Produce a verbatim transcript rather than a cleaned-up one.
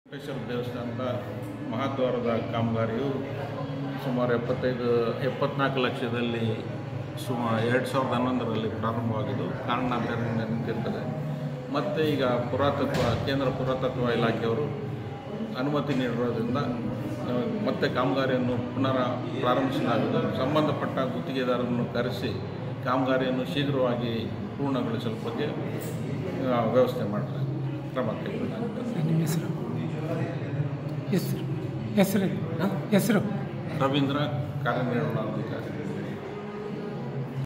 ವೆಂಕಟೇಶ್ವರ ದೇವಸ್ಥಾನದ ಮಹಾದ್ವಾರದ ಕಾಮಗಾರಿಯು ಸುಮಾರು ಎಪ್ಪತ್ತೈದು ಎಪ್ಪತ್ನಾಲ್ಕು ಲಕ್ಷದಲ್ಲಿ ಸುಮಾರು ಎರಡು ಸಾವಿರದ ಹನ್ನೊಂದರಲ್ಲಿ ಪ್ರಾರಂಭವಾಗಿದ್ದು ಕಾರಣಾಂತರದಿಂದ ನಿಂತಿರ್ತದೆ. ಮತ್ತು ಈಗ ಪುರಾತತ್ವ ಕೇಂದ್ರ ಪುರಾತತ್ವ ಇಲಾಖೆಯವರು ಅನುಮತಿ ನೀಡಿರೋದ್ರಿಂದ ಮತ್ತೆ ಕಾಮಗಾರಿಯನ್ನು ಪುನರ ಪ್ರಾರಂಭಿಸಲಾಗಿದೆ. ಸಂಬಂಧಪಟ್ಟ ಗುತ್ತಿಗೆದಾರರನ್ನು ಕರೆಸಿ ಕಾಮಗಾರಿಯನ್ನು ಶೀಘ್ರವಾಗಿ ಪೂರ್ಣಗೊಳಿಸಲು ಬಗ್ಗೆ ವ್ಯವಸ್ಥೆ ಮಾಡ್ತಾರೆ ಕ್ರಮ ಕೈಗೊಳ್ಳಲಾಗಿದೆ. ಹೆಸರು ಹೆಸರು ಹೆಸರು ರವೀಂದ್ರ ಕಾರ್ಯನಿರ್ವಹಣಾಧಿಕಾರಿ.